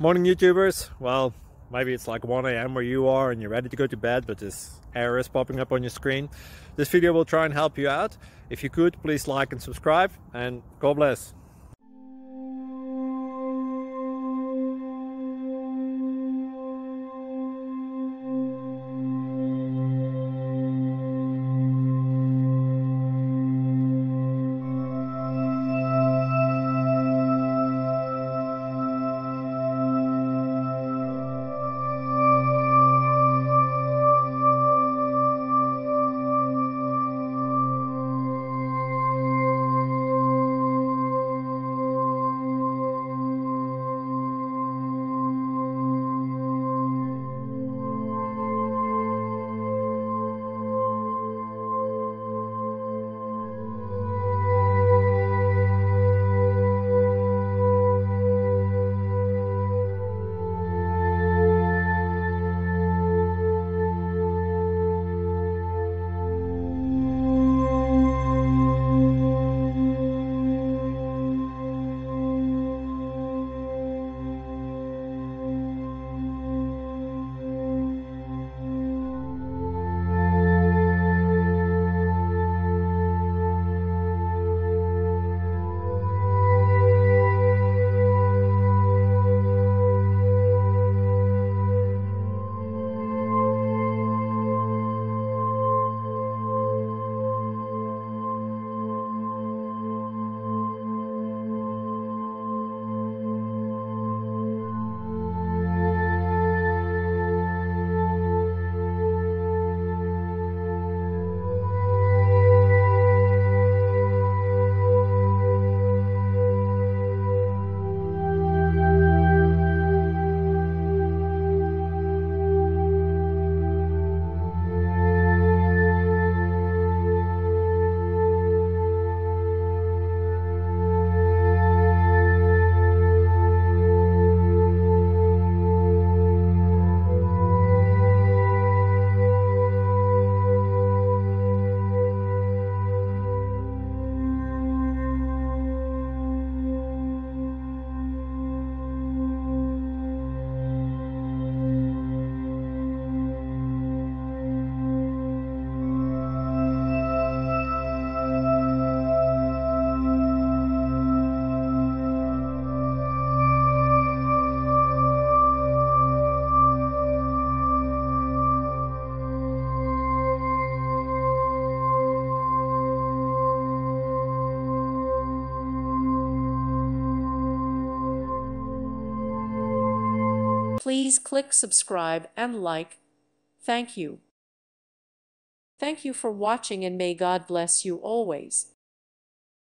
Morning YouTubers. Well, maybe it's like 1 a.m. where you are and you're ready to go to bed, but this error is popping up on your screen. This video will try and help you out. If you could, please like and subscribe, and God bless. Please click subscribe and like. Thank you. Thank you for watching, and may God bless you always.